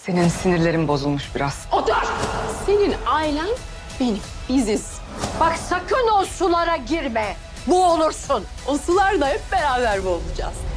Senin sinirlerin bozulmuş biraz. Otur! Senin ailen benim, biziz. Bak sakın o sulara girme. Boğulursun. O sularda hep beraber boğulacağız.